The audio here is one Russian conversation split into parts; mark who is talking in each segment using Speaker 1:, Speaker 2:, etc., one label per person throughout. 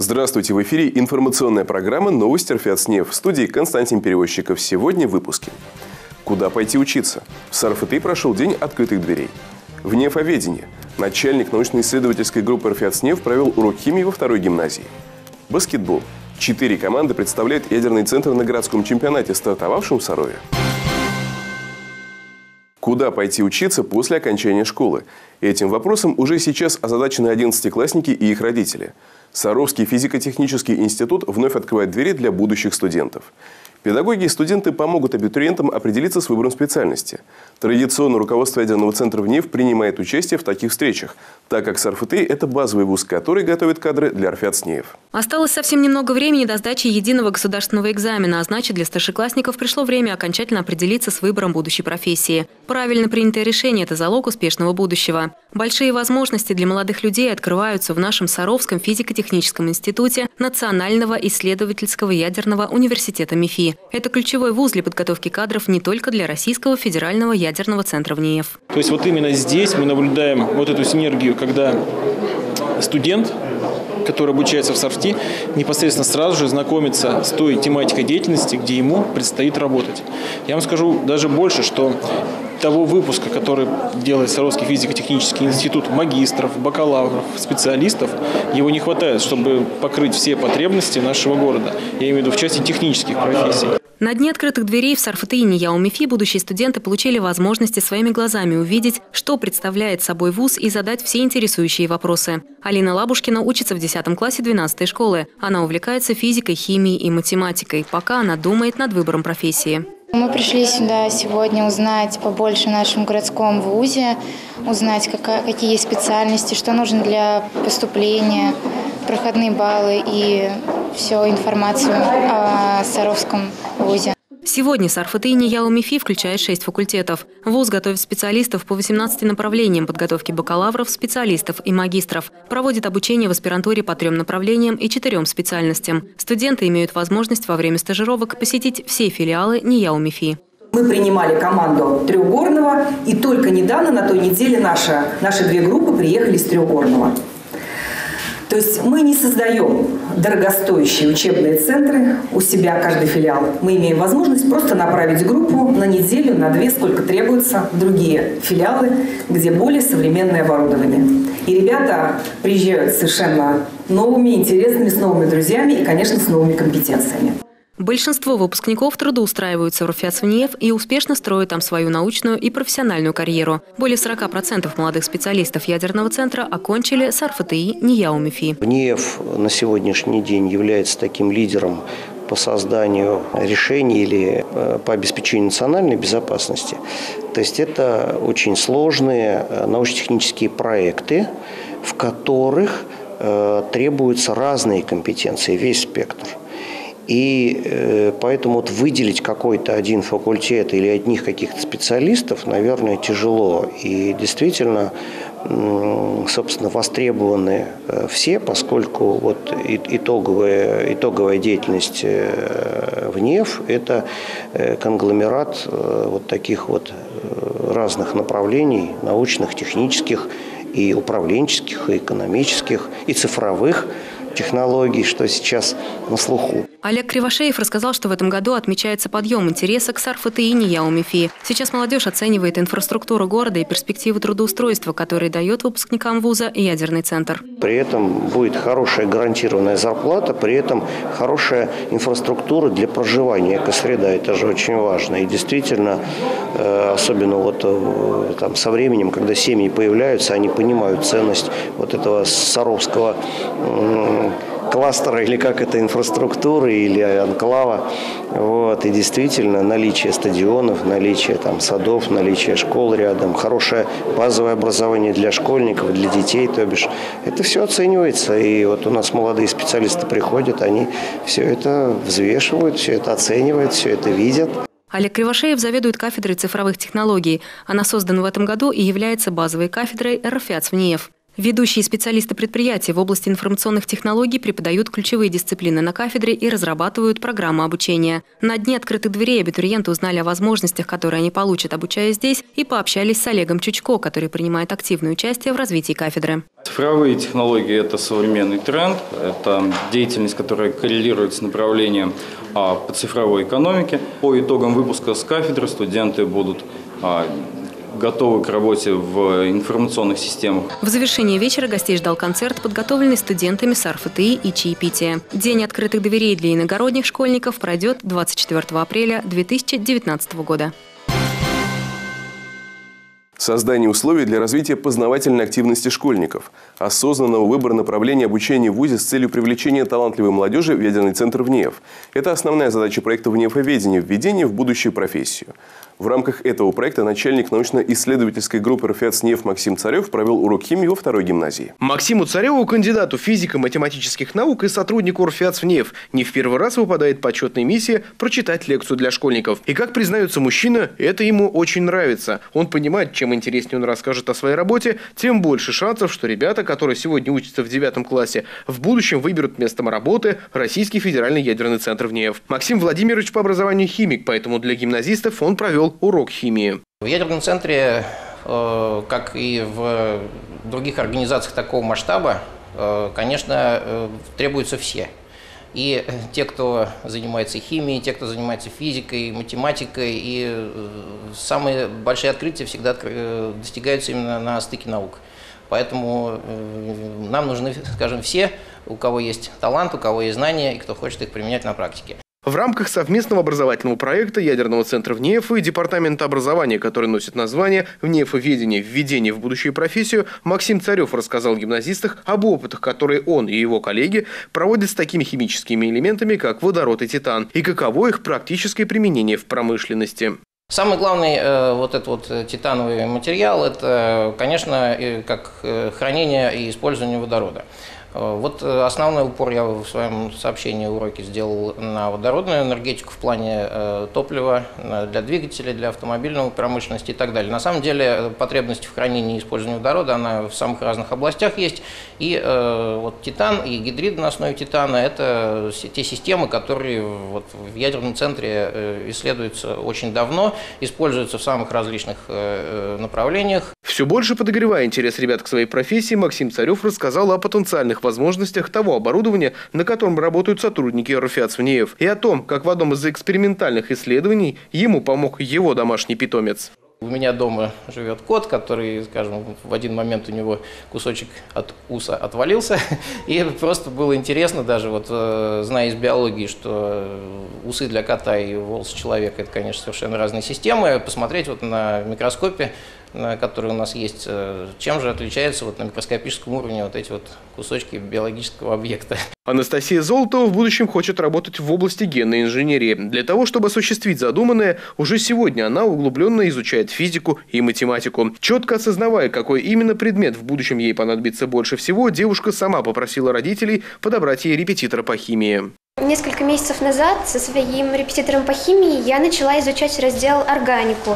Speaker 1: Здравствуйте! В эфире информационная программа «Новости РФ СНЕФ». В студии Константин Перевозчиков. Сегодня в выпуске. Куда пойти учиться? В СарФТИ прошел день открытых дверей. В нефоведении. Начальник научно-исследовательской группы РФ СНЕФ провел урок химии во второй гимназии. Баскетбол. 4 команды представляют ядерный центр на городском чемпионате, стартовавшем в Сарове. Куда пойти учиться после окончания школы? Этим вопросом уже сейчас озадачены 11-классники и их родители. Саровский физико-технический институт вновь открывает двери для будущих студентов. Педагоги и студенты помогут абитуриентам определиться с выбором специальности. Традиционно руководство ядерного центра в НЕФ принимает участие в таких встречах, так как СарФТИ – это базовый вуз, который готовит кадры для РФ СНЕФ.
Speaker 2: Осталось совсем немного времени до сдачи единого государственного экзамена, а значит, для старшеклассников пришло время окончательно определиться с выбором будущей профессии. Правильно принятое решение – это залог успешного будущего. Большие возможности для молодых людей открываются в нашем Саровском физико-техническом институте Национального исследовательского ядерного университета МИФИ. Это ключевой вуз для подготовки кадров не только для Российского федерального ядерного центра в НИЭФ.
Speaker 3: То есть вот именно здесь мы наблюдаем вот эту синергию, когда студент, который обучается в СарФТИ, непосредственно сразу же знакомится с той тематикой деятельности, где ему предстоит работать. Я вам скажу даже больше, что того выпуска, который делает Саровский физико-технический институт магистров, бакалавров, специалистов, его не хватает, чтобы покрыть все потребности нашего города. Я имею в виду в части технических профессий.
Speaker 2: На дне открытых дверей в СарФТИ и НИЯУ МИФИ будущие студенты получили возможности своими глазами увидеть, что представляет собой вуз, и задать все интересующие вопросы. Алина Лабушкина учится в 10 классе 12-й школы. Она увлекается физикой, химией и математикой, пока она думает над выбором профессии.
Speaker 4: Мы пришли сюда сегодня узнать побольше о нашем городском вузе, узнать, какие есть специальности, что нужно для поступления, проходные баллы и всю информацию о Саровском вузе.
Speaker 2: Сегодня СарФТИ и НИЯУ МИФИ включает 6 факультетов. ВУЗ готовит специалистов по 18 направлениям подготовки бакалавров, специалистов и магистров. Проводит обучение в аспирантуре по 3 направлениям и 4 специальностям. Студенты имеют возможность во время стажировок посетить все филиалы НИЯУ МИФИ.
Speaker 5: Мы принимали команду Трехгорного, и только недавно, на той неделе, наши 2 группы приехали с Трехгорного. То есть мы не создаем дорогостоящие учебные центры у себя, каждый филиал. Мы имеем возможность просто направить группу на неделю, на 2, сколько требуется, в другие филиалы, где более современное оборудование. И ребята приезжают совершенно новыми, интересными, с новыми друзьями и, конечно, с новыми компетенциями.
Speaker 2: Большинство выпускников трудоустраиваются в РФ НИЭФ и успешно строят там свою научную и профессиональную карьеру. Более 40% молодых специалистов ядерного центра окончили СарФТИ, НИЯУ МИФИ.
Speaker 6: НИЭФ на сегодняшний день является таким лидером по созданию решений или по обеспечению национальной безопасности. То есть это очень сложные научно-технические проекты, в которых требуются разные компетенции, весь спектр. И поэтому вот выделить какой-то один факультет или одних каких-то специалистов, наверное, тяжело. И действительно, собственно, востребованы все, поскольку вот итоговая деятельность в НИЭФ – это конгломерат вот таких вот разных направлений, научных, технических, и управленческих, и экономических, и цифровых технологий, что сейчас на слуху.
Speaker 2: Олег Кривошеев рассказал, что в этом году отмечается подъем интереса к СарФТИ и НИЯУ МИФИ. Сейчас молодежь оценивает инфраструктуру города и перспективы трудоустройства, которые дает выпускникам вуза ядерный центр.
Speaker 6: При этом будет хорошая гарантированная зарплата, при этом хорошая инфраструктура для проживания, экосреда. Это же очень важно. И действительно, особенно вот там со временем, когда семьи появляются, они понимают ценность вот этого саровского кластера, или как это, инфраструктуры, или анклава. Вот. И действительно, наличие стадионов, наличие там садов, наличие школ рядом, хорошее базовое образование для школьников, для детей, то бишь, это все оценивается. И вот у нас молодые специалисты приходят, они все это взвешивают, все это оценивают, все это видят.
Speaker 2: Олег Кривошеев заведует кафедрой цифровых технологий. Она создана в этом году и является базовой кафедрой РФ НИЭФ. Ведущие специалисты предприятий в области информационных технологий преподают ключевые дисциплины на кафедре и разрабатывают программы обучения. На дне открытых дверей абитуриенты узнали о возможностях, которые они получат, обучаясь здесь, и пообщались с Олегом Чучко, который принимает активное участие в развитии кафедры.
Speaker 7: Цифровые технологии – это современный тренд, это деятельность, которая коррелирует с направлением по цифровой экономике. По итогам выпуска с кафедры студенты будут готовы к работе в информационных системах.
Speaker 2: В завершении вечера гостей ждал концерт, подготовленный студентами САР-ФТИ и чаепитие. День открытых дверей для иногородних школьников пройдет 24 апреля 2019 года.
Speaker 1: Создание условий для развития познавательной активности школьников, осознанного выбора направления обучения в ВУЗе с целью привлечения талантливой молодежи в ядерный центр ВНИЭФ. Это основная задача проекта ВНИЭФоведения – введение в будущую профессию. В рамках этого проекта начальник научно-исследовательской группы РФИАЦ-НИЭФ Максим Царев провел урок химии во второй гимназии.
Speaker 8: Максиму Цареву, кандидату физико-математических наук и сотруднику РФИАЦ-НИЭФ, не в первый раз выпадает почетная миссия прочитать лекцию для школьников. И, как признается мужчина, это ему очень нравится. Он понимает, чем интереснее он расскажет о своей работе, тем больше шансов, что ребята, которые сегодня учатся в 9 классе, в будущем выберут местом работы Российский федеральный ядерный центр ВНИЭФ. Максим Владимирович по образованию химик, поэтому для гимназистов он провел урок химии.
Speaker 9: В ядерном центре, как и в других организациях такого масштаба, конечно, требуются все. И те, кто занимается химией, те, кто занимается физикой, математикой, и самые большие открытия всегда достигаются именно на стыке наук. Поэтому нам нужны, скажем, все, у кого есть талант, у кого есть знания и кто хочет их применять на практике.
Speaker 8: В рамках совместного образовательного проекта ядерного центра ВНИЭФ и Департамента образования, который носит название «ВНИЭФоведение. Введение в будущую профессию», Максим Царев рассказал гимназистам об опытах, которые он и его коллеги проводят с такими химическими элементами, как водород и титан, и каково их практическое применение в промышленности.
Speaker 9: Самый главный титановый материал – это, конечно, как хранение и использование водорода. Вот основной упор я в своем сообщении уроке сделал на водородную энергетику в плане топлива для двигателей, для автомобильной промышленности и так далее. На самом деле потребность в хранении и использовании водорода, она в самых разных областях есть. И вот титан и гидриды на основе титана – это те системы, которые вот в ядерном центре исследуются очень давно, используются в самых различных направлениях.
Speaker 8: Все больше подогревая интерес ребят к своей профессии, Максим Царев рассказал о потенциальных возможностях того оборудования, на котором работают сотрудники РФИАЦ-ВНИЭФ, и о том, как в одном из экспериментальных исследований ему помог его домашний питомец.
Speaker 9: У меня дома живет кот, который, скажем, в один момент у него кусочек от уса отвалился, и просто было интересно даже, вот, зная из биологии, что усы для кота и волосы человека – это, конечно, совершенно разные системы, посмотреть вот на микроскопе, который у нас есть, чем же отличаются вот на микроскопическом уровне вот эти вот кусочки биологического объекта.
Speaker 8: Анастасия Золотова в будущем хочет работать в области генной инженерии. Для того, чтобы осуществить задуманное, уже сегодня она углубленно изучает физику и математику. Четко осознавая, какой именно предмет в будущем ей понадобится больше всего, девушка сама попросила родителей подобрать ей репетитора по химии.
Speaker 10: Несколько месяцев назад со своим репетитором по химии я начала изучать раздел органику.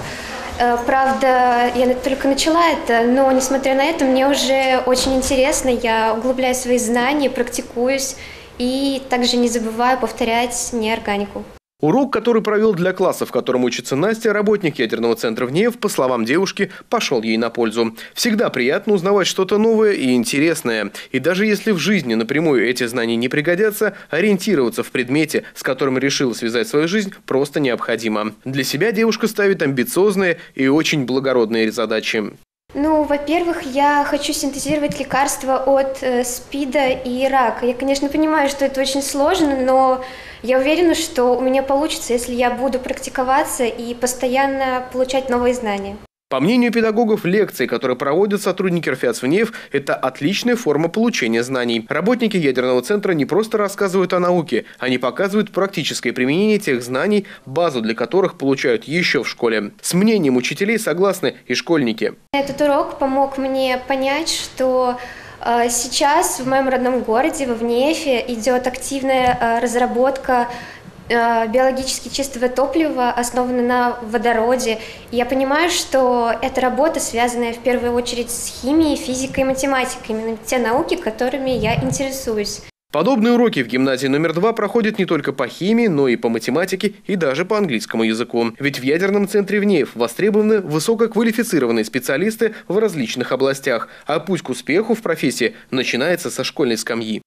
Speaker 10: Правда, я только начала это, но, несмотря на это, мне уже очень интересно, я углубляю свои знания, практикуюсь и также не забываю повторять неорганику.
Speaker 8: Урок, который провел для класса, в котором учится Настя, работник ядерного центра ВНИЭФ, по словам девушки, пошел ей на пользу. Всегда приятно узнавать что-то новое и интересное. И даже если в жизни напрямую эти знания не пригодятся, ориентироваться в предмете, с которым решила связать свою жизнь, просто необходимо. Для себя девушка ставит амбициозные и очень благородные задачи.
Speaker 10: Ну, во-первых, я хочу синтезировать лекарства от СПИДа и рака. Я, конечно, понимаю, что это очень сложно, но я уверена, что у меня получится, если я буду практиковаться и постоянно получать новые знания.
Speaker 8: По мнению педагогов, лекции, которые проводят сотрудники РФИАЦ-ВНИЭФ, это отличная форма получения знаний. Работники ядерного центра не просто рассказывают о науке, они показывают практическое применение тех знаний, базу для которых получают еще в школе. С мнением учителей согласны и школьники.
Speaker 10: Этот урок помог мне понять, что сейчас в моем родном городе, во ВНИЭФе, идет активная разработка биологически чистого топлива, основано на водороде. И я понимаю, что эта работа, связанная в первую очередь с химией, физикой и математикой, именно те науки, которыми я интересуюсь.
Speaker 8: Подобные уроки в гимназии номер 2 проходят не только по химии, но и по математике и даже по английскому языку. Ведь в ядерном центре ВНЕФ востребованы высококвалифицированные специалисты в различных областях, а путь к успеху в профессии начинается со школьной скамьи.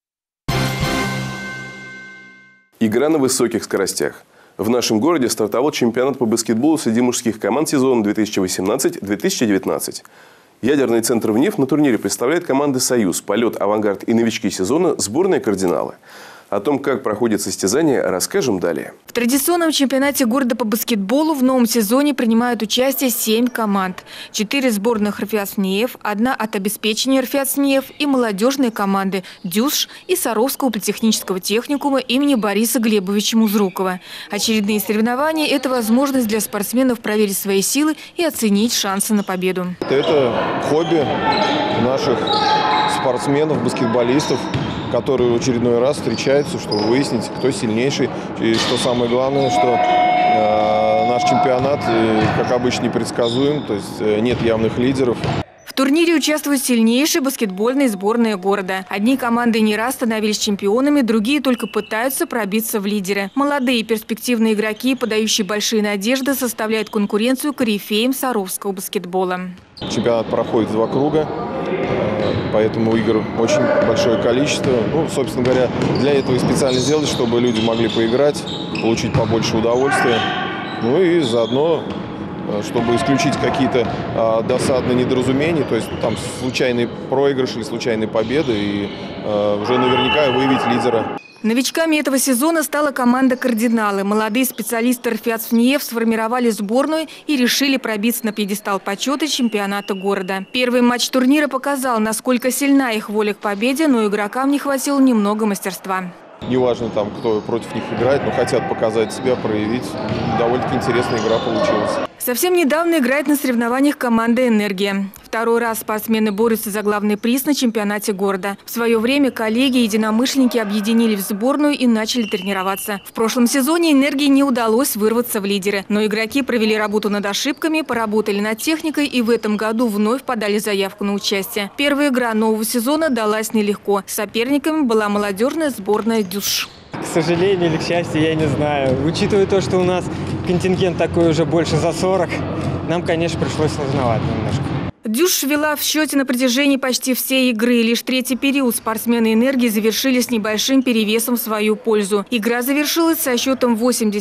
Speaker 1: Игра на высоких скоростях. В нашем городе стартовал чемпионат по баскетболу среди мужских команд сезона 2018-2019. Ядерный центр ВНЕФ на турнире представляет команды «Союз», «Полет», «Авангард» и новички сезона сборные «Кардиналы». О том, как проходит состязание, расскажем далее.
Speaker 11: В традиционном чемпионате города по баскетболу в новом сезоне принимают участие 7 команд. 4 сборных РФИАЦ ВНЕФ, 1 от обеспечения РФИАЦ ВНЕФ и молодежные команды «Дюсш» и Саровского политехнического техникума имени Бориса Глебовича Музрукова. Очередные соревнования – это возможность для спортсменов проверить свои силы и оценить шансы на победу.
Speaker 12: Это хобби наших спортсменов, баскетболистов, которые в очередной раз встречаются, чтобы выяснить, кто сильнейший. И что самое главное, что наш чемпионат, как обычно, непредсказуем, то есть нет явных лидеров.
Speaker 11: В турнире участвуют сильнейшие баскетбольные сборные города. Одни команды не раз становились чемпионами, другие только пытаются пробиться в лидеры. Молодые перспективные игроки, подающие большие надежды, составляют конкуренцию корифеям саровского баскетбола.
Speaker 12: Чемпионат проходит 2 круга, поэтому игр очень большое количество. Ну, собственно говоря, для этого и специально сделали, чтобы люди могли поиграть, получить побольше удовольствия. Ну и заодно, чтобы исключить какие-то досадные недоразумения, то есть там случайный проигрыш или случайные победы, и уже наверняка выявить лидера.
Speaker 11: Новичками этого сезона стала команда «Кардиналы». Молодые специалисты РФИАЦ ВНЕФ сформировали сборную и решили пробиться на пьедестал почета чемпионата города. Первый матч турнира показал, насколько сильна их воля к победе, но игрокам не хватило немного мастерства.
Speaker 12: Неважно, там, кто против них играет, но хотят показать себя, проявить. Довольно-таки интересная игра получилась.
Speaker 11: Совсем недавно играет на соревнованиях команда «Энергия». Второй раз спортсмены борются за главный приз на чемпионате города. В свое время коллеги и единомышленники объединили в сборную и начали тренироваться. В прошлом сезоне «Энергии» не удалось вырваться в лидеры. Но игроки провели работу над ошибками, поработали над техникой и в этом году вновь подали заявку на участие. Первая игра нового сезона далась нелегко. Соперниками была молодежная сборная «Дюсш».
Speaker 13: К сожалению или к счастью, я не знаю. Учитывая то, что у нас контингент такой уже больше за 40, нам, конечно, пришлось сложновато немножко.
Speaker 11: «Дюсш» вела в счете на протяжении почти всей игры. Лишь третий период спортсмены «Энергии» завершили с небольшим перевесом в свою пользу. Игра завершилась со счетом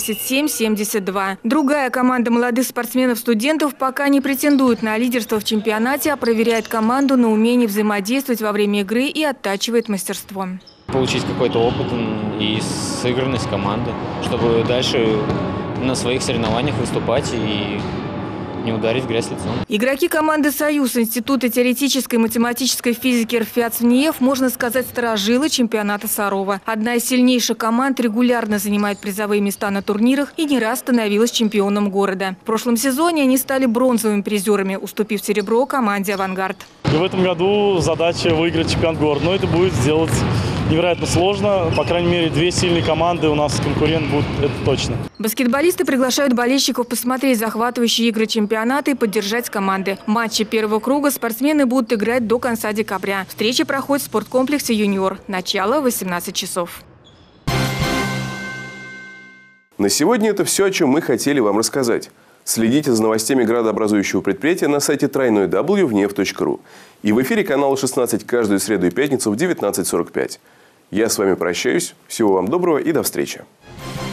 Speaker 11: 87-72. Другая команда молодых спортсменов-студентов пока не претендует на лидерство в чемпионате, а проверяет команду на умение взаимодействовать во время игры и оттачивает мастерство.
Speaker 14: Получить какой-то опыт и сыгранность команды, чтобы дальше на своих соревнованиях выступать и не ударить в грязь лицом.
Speaker 11: Игроки команды «Союз» Института теоретической и математической физики РФИАЦ ВНЕФ, можно сказать, сторожилы чемпионата Сарова. Одна из сильнейших команд регулярно занимает призовые места на турнирах и не раз становилась чемпионом города. В прошлом сезоне они стали бронзовыми призерами, уступив серебро команде «Авангард».
Speaker 15: И в этом году задача выиграть чемпионат города, но это будет сделать невероятно сложно. По крайней мере, 2 сильные команды у нас конкурент будут, это точно.
Speaker 11: Баскетболисты приглашают болельщиков посмотреть захватывающие игры чемпионата и поддержать команды. Матчи первого круга спортсмены будут играть до конца декабря. Встреча проходит в спорткомплексе «Юниор». Начало 18 часов.
Speaker 1: На сегодня это все, о чем мы хотели вам рассказать. Следите за новостями градообразующего предприятия на сайте www.vnef.ru и в эфире канала 16 каждую среду и пятницу в 19:45. Я с вами прощаюсь. Всего вам доброго и до встречи.